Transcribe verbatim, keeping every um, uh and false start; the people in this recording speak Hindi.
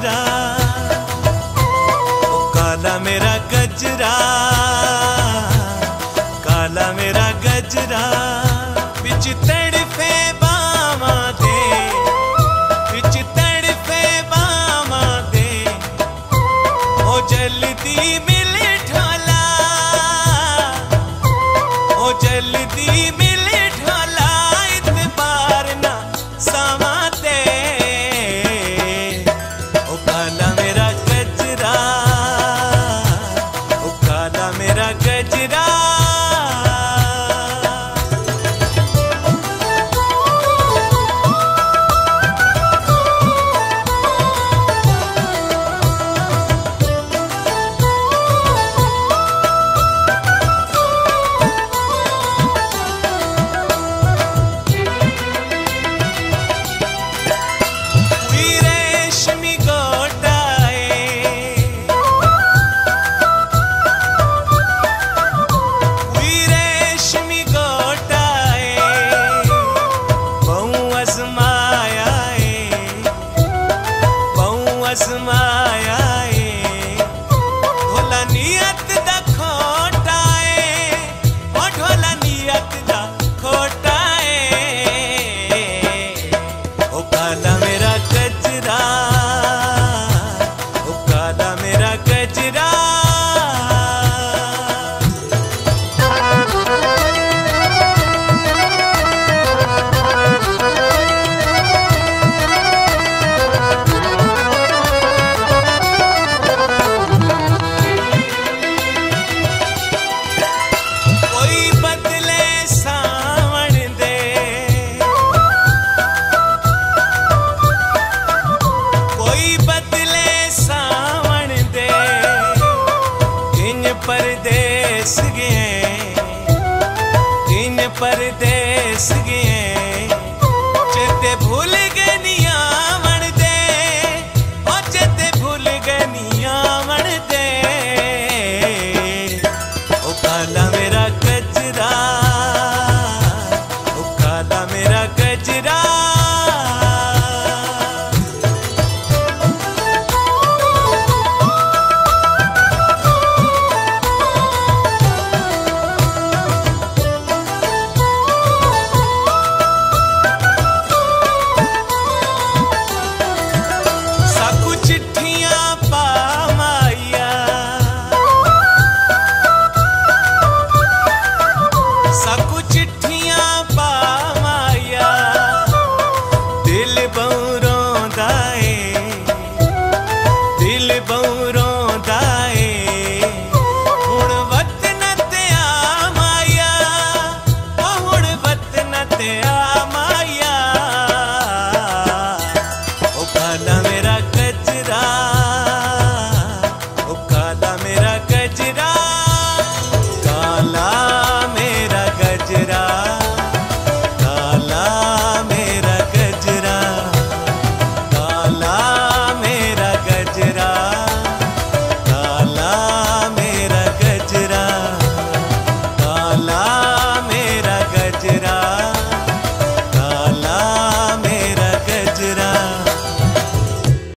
गजरा, ओ काला मेरा गजरा, काला मेरा गजरा, बिच तड़फे बावां दे, बिच तड़फे बावां दे, ओ जल्दी मिले ढोला, ओ जल्दी मिले ढोला, इतबार ना सावा दे, ओ काला मेरा गजरा, ओ काला मेरा गजरा। आसमाया ढोला नियत दा खोटा है, ओ ढोला नियत दा खोटा है, ओ काला मेरा गजरा, ओ काला मेरा गजरा। परदेस गए, इन परदेस गए,